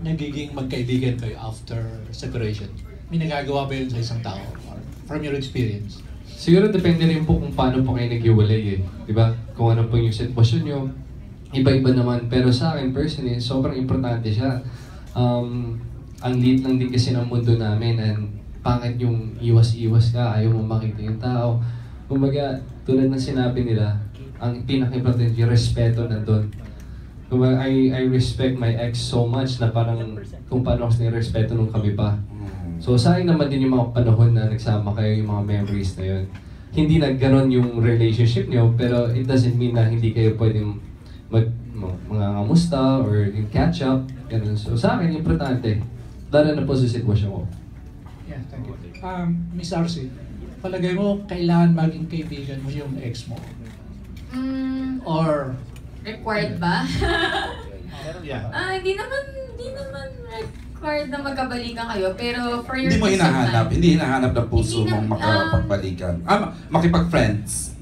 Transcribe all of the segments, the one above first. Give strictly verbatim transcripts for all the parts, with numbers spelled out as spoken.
nagiging magkaibigan kayo after separation? May nagagawa ba yun sa isang tao? Or from your experience? Siguro depende rin po kung paano po kayo naghiwalay eh. Diba? Kung ano po yung sitwasyon nyo. Iba-iba naman. Pero sa akin personally, sobrang importante siya. Um, ang liit lang din kasi ng mundo namin and pangit yung iwas-iwas ka, ayaw mo makita yung tao. Kumbaga, tulad ng sinabi nila, ang pinaka-importante yung respeto nandun. Kumbaga, I, I respect my ex so much na parang kung paano kasi respeto nung kami pa. So sa akin naman din yung mga panahon na nagsama kayo, yung mga memories na yun. Hindi na ganon yung relationship niyo, pero it doesn't mean na hindi kayo pwedeng mag, mga ngamusta or yung catch up. Ganun. So sa akin, importante. Dahil na po sa sitwasyon ko. Yeah, thank you. Um, Miss Arci, palagay mo, kailangan maging kaibigan mo yung ex mo? Mm, Or... required ba? Yeah. Ah, hindi naman, hindi naman required na magkabalikan kayo, pero for your Hindi mo peace of hinahanap, mind- hindi hinahanap ng puso Hindi na- mong makapagbalikan. Ah, makipag-friends.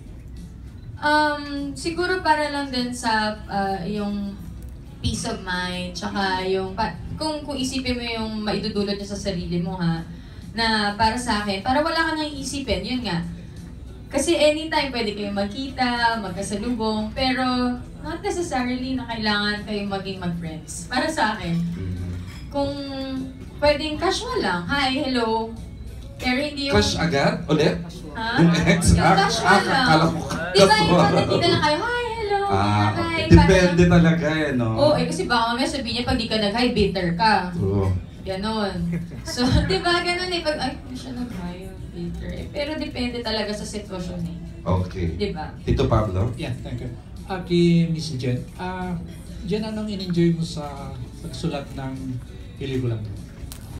Um, siguro para lang din sa ah, yung peace of mind, tsaka yung, pa, kung, kung isipin mo yung maidudulot niya sa sarili mo ha, na para sa akin, para wala ka nang iisipin, yun nga. Kasi anytime pwede kayong magkita, magkasalubong, pero not necessarily na kailangan kayong maging mag-friends. Para sa akin, kung pwedeng casual lang, hi, hello, pero hindi yung... Crush agad? Ulit? Ha? Yung ex? Yung Ah, casual ah, lang. akala ko Di ba yung casual. nagkita lang kayo, hi, hello, Ah, hi, okay. parang- Depende talaga eh, no? Oo, eh kasi baka mamaya sabihin niya pag di ka nag-hi, bitter ka. Oo. Ganon. So, di ba, ganon eh, pag, ay, hindi siya nag-hi, bitter eh. Pero depende talaga sa sitwasyon eh. Okay. Di ba? Tito Pablo? Yeah, thank you. Uh, kay Miss Jen, ah, Jen, anong in-enjoy mo sa pagsulat ng pelikula mo?